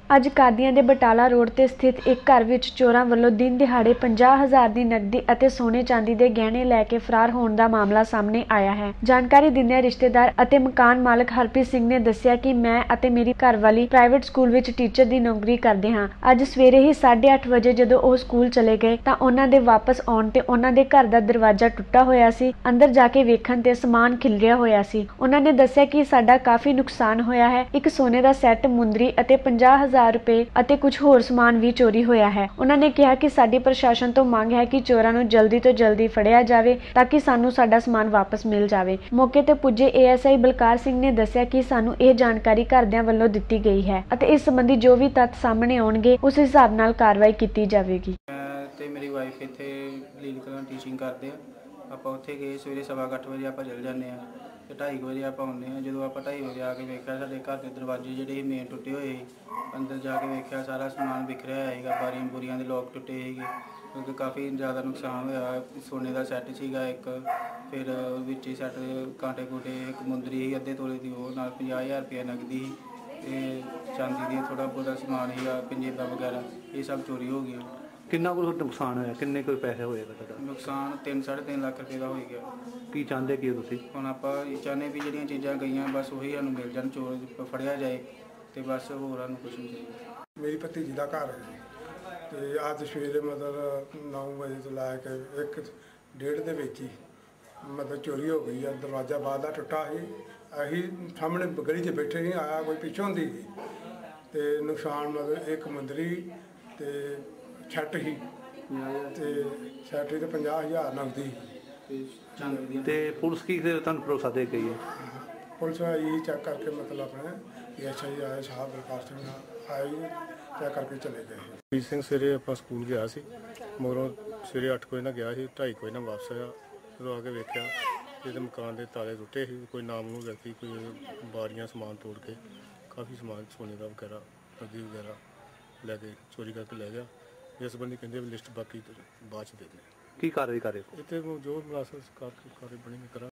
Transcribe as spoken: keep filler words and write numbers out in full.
ਅੱਜ ਕਾਦੀਆਂ ਦੇ ਬਟਾਲਾ ਰੋਡ ਤੇ ਸਥਿਤ ਇੱਕ ਘਰ ਵਿੱਚ ਚੋਰਾਂ ਵੱਲੋਂ ਦਿਨ ਦਿਹਾੜੇ ਪੰਜਾਹ ਹਜ਼ਾਰ ਦੀ ਨਕਦੀ ਅਤੇ ਸੋਨੇ ਚਾਂਦੀ ਦੇ ਗਹਿਣੇ ਲੈ ਕੇ ਫਰਾਰ ਹੋਣ ਦਾ ਮਾਮਲਾ ਸਾਹਮਣੇ ਆਇਆ ਹੈ। ਜਾਣਕਾਰੀ ਦਿੰਦਿਆਂ ਰਿਸ਼ਤੇਦਾਰ ਅਤੇ ਮਕਾਨ ਮਾਲਕ ਹਰਪ੍ਰੀਤ ਸਿੰਘ ਨੇ ਦੱਸਿਆ ਕਿ ਮੈਂ ਅਤੇ ਮੇਰੀ ਘਰਵਾਲੀ ਪ੍ਰਾਈਵੇਟ ਸਕੂਲ ਵਿੱਚ ਟੀਚਰ ਦੀ ਨੌਕਰੀ ਕਰਦੇ ਹਾਂ। ਅੱਜ ਸਵੇਰੇ ਹੀ ਸਾਢੇ ਅੱਠ ਵਜੇ ਜਦੋਂ ਉਹ ਸਕੂਲ ਚਲੇ ਗਏ ਤਾਂ ਉਹਨਾਂ ਦੇ ਵਾਪਸ ਆਉਣ ਤੇ ਉਹਨਾਂ ਦੇ ਘਰ ਦਾ ਦਰਵਾਜ਼ਾ ਟੁੱਟਾ ਹੋਇਆ ਸੀ। ਅੰਦਰ ਜਾ ਕੇ ਵੇਖਣ ਤੇ ਸਮਾਨ ਖਿਲਰਿਆ ਹੋਇਆ ਸੀ। ਉਹਨਾਂ ਨੇ ਦੱਸਿਆ ਕਿ ਸਾਡਾ ਕਾਫੀ ਨੁਕਸਾਨ ਹੋਇਆ ਹੈ। ਇੱਕ ਸੋਨੇ ਦਾ ਸੈੱਟ, ਮੁੰਦਰੀ ਅਤੇ ਪੰਜਾਹ ਹਜ਼ਾਰ ਰੁਪਏ ਅਤੇ ਕੁਝ ਹੋਰ ਸਮਾਨ ਵੀ ਚੋਰੀ ਹੋਇਆ ਹੈ। ਉਹਨਾਂ ਨੇ ਕਿਹਾ ਕਿ ਸਾਡੀ ਪ੍ਰਸ਼ਾਸਨ ਤੋਂ ਮੰਗ ਹੈ ਕਿ ਚੋਰਾਂ ਨੂੰ ਜਲਦੀ ਤੋਂ ਜਲਦੀ ਫੜਿਆ ਜਾਵੇ ਤਾਂ ਕਿ ਸਾਨੂੰ ਸਾਡਾ ਸਮਾਨ ਵਾਪਸ ਮਿਲ ਜਾਵੇ। ਮੌਕੇ ਤੇ ਪੁੱਜੇ A S I Balkar Singh ਨੇ ਦੱਸਿਆ ਕਿ ਸਾਨੂੰ ਇਹ ਜਾਣਕਾਰੀ ਘਰਦਿਆਂ ਵੱਲੋਂ ਦਿੱਤੀ ਗਈ ਹੈ ਅਤੇ ਇਸ ਸੰਬੰਧੀ ਜੋ ਵੀ ਤੱਥ ਸਾਹਮਣੇ ਆਉਣਗੇ ਉਸ ਹਿਸਾਬ ਨਾਲ ਕਾਰਵਾਈ ਕੀਤੀ ਜਾਵੇਗੀ। ਤੇ ਮੇਰੀ ਵਾਈਫ ਇੱਥੇ ਲੀਲ ਕਲਾਂ ਟੀਚਿੰਗ ਕਰਦੇ ਆ। ਆਪਾਂ ਉੱਥੇ ਗਏ ਸਵੇਰੇ ਸਵਾ ਅੱਠ ਵਜੇ ਆਪਾਂ ਚਲ ਜਾਂਦੇ ਹਾਂ ਤੇ ਢਾਈ ਵਜੇ ਆਪਾਂ ਆਉਂਦੇ ਹਾਂ। ਜਦੋਂ ਆਪਾਂ ਢਾਈ ਵਜੇ ਆ ਕੇ ਵੇਖਿਆ ਸਾਡੇ ਘਰ ਦੇ ਦਰਵਾਜ਼ੇ ਜਿਹੜੇ ਮੇਨ ਟੁੱਟੇ ਹੋਏ ਸੀ। ਅੰਦਰ ਜਾ ਕੇ ਵੇਖਿਆ ਸਾਰਾ ਸਮਾਨ ਵਿਖਰਿਆ ਹੋਇਆ ਸੀਗਾ। ਬਾਰੀਆਂ ਬੂਰੀਆਂ ਦੇ ਲੋਕ ਟੁੱਟੇ ਸੀਗੇ ਕਿਉਂਕਿ ਕਾਫੀ ਜ਼ਿਆਦਾ ਨੁਕਸਾਨ ਹੋਇਆ। ਸੋਨੇ ਦਾ ਸੈੱਟ ਸੀਗਾ ਇੱਕ, ਫਿਰ ਵਿੱਚ ਹੀ ਸੈੱਟ ਕਾਂਟੇ ਕੂਟੇ, ਇੱਕ ਮੁੰਦਰੀ ਸੀ ਅੱਧੇ ਤੋਲੇ ਦੀ, ਉਹ ਨਾਲ ਪੰਜਾਹ ਹਜ਼ਾਰ ਰੁਪਇਆ ਨਕਦੀ ਸੀ ਤੇ ਚਾਂਦੀ ਦੀ ਥੋੜ੍ਹਾ ਬਹੁਤਾ ਸਮਾਨ ਸੀਗਾ, ਪੰਜੇਬਾਂ ਵਗੈਰਾ, ਇਹ ਸਭ ਚੋਰੀ ਹੋ ਗਈਆਂ। ਕਿੰਨਾ ਕੁ ਨੁਕਸਾਨ ਹੋਇਆ? ਕਿੰਨੇ ਕੁ ਪੈਸੇ ਹੋਏਗਾ ਤੁਹਾਡਾ? ਨੁਕਸਾਨ ਤਿੰਨ ਸਾਢੇ ਤਿੰਨ ਲੱਖ ਰੁਪਏ ਦਾ ਹੋ ਗਿਆ। ਕੀ ਚਾਹੁੰਦੇ ਕੀ ਤੁਸੀਂ? ਹੁਣ ਆਪਾਂ ਇਹ ਚਾਹੁੰਦੇ ਵੀ ਜਿਹੜੀਆਂ ਚੀਜ਼ਾਂ ਗਈਆਂ ਬਸ ਉਹੀ ਸਾਨੂੰ ਮਿਲ ਜਾਣ, ਚੋਰ ਫੜਿਆ ਜਾਏ ਤੇ ਬਸ ਹੋਰ ਸਾਨੂੰ ਕੁਛ ਨਹੀਂ ਚਾਹੀਦਾ। ਮੇਰੀ ਭਤੀਜੀ ਦਾ ਘਰ ਹੈ ਤੇ ਅੱਜ ਸਵੇਰੇ ਮਤਲਬ ਨੌ ਵਜੇ ਤੋਂ ਲੈ ਕੇ ਇੱਕ ਡੇਢ ਦੇ ਵਿੱਚ ਹੀ ਮਤਲਬ ਚੋਰੀ ਹੋ ਗਈ ਆ। ਦਰਵਾਜ਼ਾ ਬਾਹਰ ਦਾ ਟੁੱਟਾ ਸੀ। ਅਸੀਂ ਸਾਹਮਣੇ ਗਲੀ 'ਚ ਬੈਠੇ ਸੀ, ਆਇਆ ਕੋਈ ਪਿੱਛੋਂ ਹੁੰਦੀ ਸੀ ਤੇ ਨੁਕਸਾਨ ਮਤਲਬ ਇੱਕ ਮੁੰਦਰੀ ਤੇ ਛੱਟ ਸੀ ਤੇ ਛੱਟ ਤੇ ਪੰਜਾਹ ਹਜ਼ਾਰ ਨਕਦੀ ਤੇ ਪੁਲਿਸ ਕੀ ਤੁਹਾਨੂੰ ਭਰੋਸਾ ਦੇ ਗਈ ਹੈ? ਪੁਲਿਸ ਇਹ ਚੈੱਕ ਕਰਕੇ ਮਤਲਬ ਆਪਣੇ ਐਸ ਆਈ ਆਏ ਸਾਹਿਬ ਬਲਕਾਰ ਸਿੰਘ ਆਏ ਚੈੱਕ ਕਰਕੇ ਚਲੇ ਗਏ। ਹਰਪ੍ਰੀਤ ਸਿੰਘ ਸਵੇਰੇ ਆਪਾਂ ਸਕੂਲ ਗਿਆ ਸੀ, ਮਗਰੋਂ ਸਵੇਰੇ ਅੱਠ ਵਜੇ ਨਾਲ ਗਿਆ ਸੀ, ਢਾਈ ਵਜੇ ਨਾਲ ਵਾਪਸ ਆਇਆ। ਜਦੋਂ ਆ ਕੇ ਵੇਖਿਆ ਇਹਦੇ ਮਕਾਨ ਦੇ ਤਾਲੇ ਟੁੱਟੇ ਸੀ। ਕੋਈ ਨਾਮ ਨੂੰ ਵਿਅਕਤੀ ਕੋਈ ਬਾਰੀਆਂ ਸਮਾਨ ਤੋੜ ਕੇ ਕਾਫੀ ਸਮਾਨ ਸੋਨੇ ਦਾ ਵਗੈਰਾ, ਨਕਦੀ ਵਗੈਰਾ ਲੈ ਕੇ ਚੋਰੀ ਕਰਕੇ ਲੈ ਗਿਆ। ਇਸ ਸੰਬੰਧੀ ਕਹਿੰਦੇ ਵੀ ਲਿਸਟ ਬਾਕੀ ਬਾਅਦ 'ਚ ਦੇ ਦੇਣੀ। ਕੀ ਕਾਰਵਾਈ ਕਰ ਰਹੇ ਹੋ? ਇੱਥੇ ਜੋ ਮੁਲਾਜ਼ਮ ਕਾਰਵਾਈ ਬਣੀ ਕਰਾਂ।